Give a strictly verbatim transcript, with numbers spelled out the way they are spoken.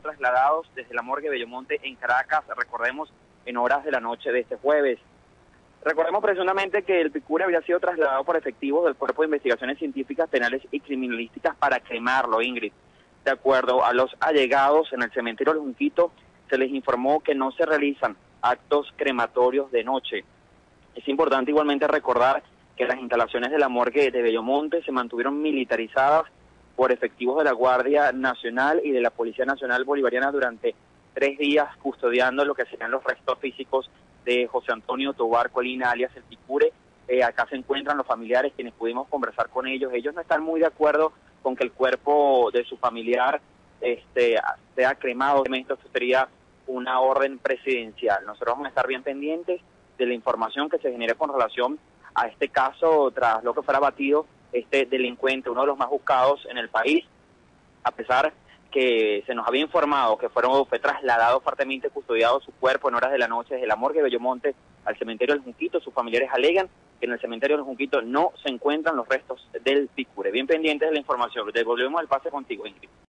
trasladados desde la morgue de Bellomonte en Caracas, recordemos, en horas de la noche de este jueves. Recordemos presuntamente que el Picure había sido trasladado por efectivos del Cuerpo de Investigaciones Científicas, Penales y Criminalísticas para cremarlo, Ingrid. De acuerdo a los allegados en el cementerio del Junquito, se les informó que no se realizan actos crematorios de noche. Es importante igualmente recordar que las instalaciones de la morgue de Bellomonte se mantuvieron militarizadas por efectivos de la Guardia Nacional y de la Policía Nacional Bolivariana durante tres días, custodiando lo que serían los restos físicos de José Antonio Tobar Colina, alias el Picure. Eh, acá se encuentran los familiares, quienes pudimos conversar con ellos. Ellos no están muy de acuerdo con que el cuerpo de su familiar este, sea cremado. Esto sería una orden presidencial. Nosotros vamos a estar bien pendientes de la información que se genere con relación a este caso, tras lo que fuera abatido este delincuente, uno de los más buscados en el país, a pesar que se nos había informado que fueron, fue trasladado fuertemente custodiado su cuerpo en horas de la noche desde la morgue de Bellomonte al cementerio del Junquito. Sus familiares alegan que en el cementerio del Junquito no se encuentran los restos del Picure. Bien pendientes de la información. Devolvemos el pase contigo, Ingrid.